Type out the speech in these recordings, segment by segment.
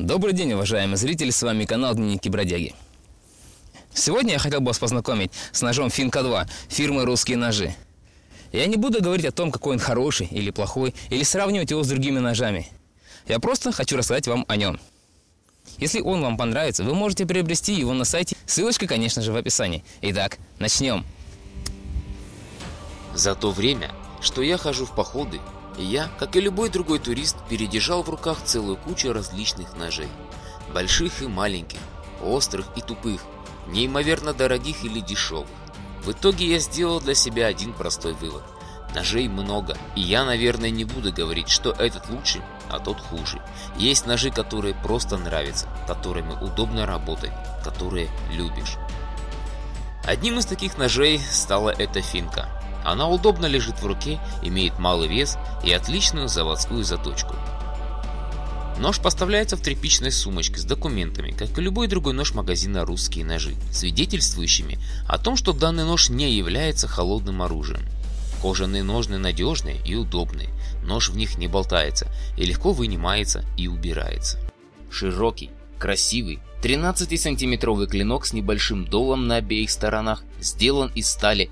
Добрый день, уважаемые зрители, с вами канал Дневники Бродяги. Сегодня я хотел бы вас познакомить с ножом Финка 2 фирмы «Русские ножи». Я не буду говорить о том, какой он хороший или плохой, или сравнивать его с другими ножами. Я просто хочу рассказать вам о нем. Если он вам понравится, вы можете приобрести его на сайте, ссылочка, конечно же, в описании. Итак, начнем. За то время, что я хожу в походы, я, как и любой другой турист, передержал в руках целую кучу различных ножей. Больших и маленьких, острых и тупых, неимоверно дорогих или дешевых. В итоге я сделал для себя один простой вывод. Ножей много, и я, наверное, не буду говорить, что этот лучше, а тот хуже. Есть ножи, которые просто нравятся, которыми удобно работать, которые любишь. Одним из таких ножей стала эта финка. Она удобно лежит в руке, имеет малый вес и отличную заводскую заточку. Нож поставляется в тряпичной сумочке с документами, как и любой другой нож магазина «Русские ножи», свидетельствующими о том, что данный нож не является холодным оружием. Кожаные ножны надежные и удобные, нож в них не болтается и легко вынимается и убирается. Широкий, красивый, 13-сантиметровый клинок с небольшим долом на обеих сторонах сделан из стали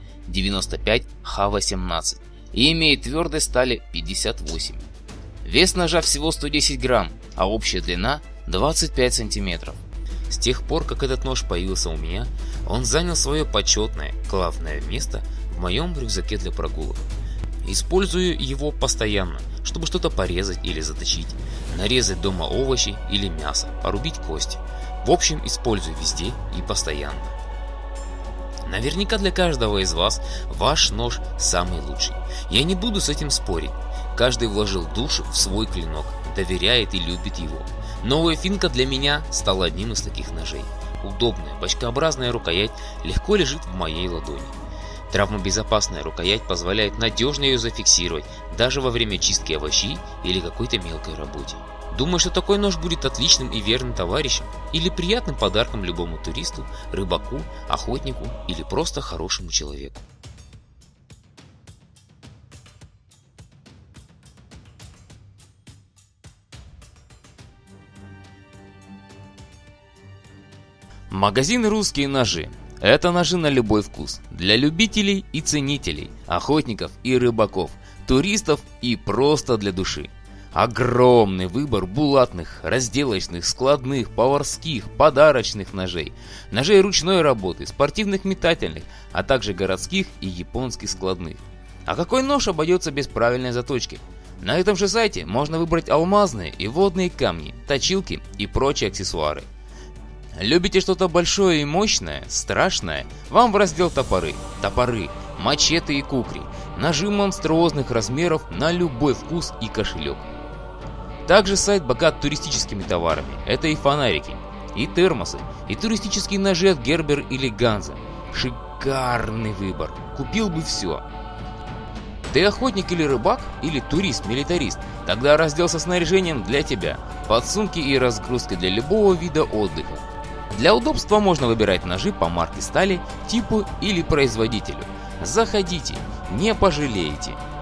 95Х18 и имеет твердость стали 58. Вес ножа всего 110 грамм, а общая длина 25 сантиметров. С тех пор, как этот нож появился у меня, он занял свое почетное, главное место в моем рюкзаке для прогулок. Использую его постоянно, чтобы что-то порезать или заточить, нарезать дома овощи или мясо, порубить кости. В общем, использую везде и постоянно. Наверняка для каждого из вас ваш нож самый лучший. Я не буду с этим спорить. Каждый вложил душу в свой клинок, доверяет и любит его. Новая финка для меня стала одним из таких ножей. Удобная, бочкообразная рукоять легко лежит в моей ладони. Травмобезопасная рукоять позволяет надежно ее зафиксировать даже во время чистки овощей или какой-то мелкой работе. Думаю, что такой нож будет отличным и верным товарищем или приятным подарком любому туристу, рыбаку, охотнику или просто хорошему человеку. Магазин «Русские ножи». Это ножи на любой вкус, для любителей и ценителей, охотников и рыбаков, туристов и просто для души. Огромный выбор булатных, разделочных, складных, поварских, подарочных ножей, ножей ручной работы, спортивных метательных, а также городских и японских складных. А какой нож обойдется без правильной заточки? На этом же сайте можно выбрать алмазные и водные камни, точилки и прочие аксессуары. Любите что-то большое и мощное, страшное? Вам в раздел топоры, мачете и кукри, ножи монструозных размеров на любой вкус и кошелек. Также сайт богат туристическими товарами. Это и фонарики, и термосы, и туристические ножи от Gerber или Ганза. Шикарный выбор. Купил бы все. Ты охотник или рыбак, или турист-милитарист? Тогда раздел со снаряжением для тебя. Подсумки и разгрузки для любого вида отдыха. Для удобства можно выбирать ножи по марке стали, типу или производителю. Заходите, не пожалеете.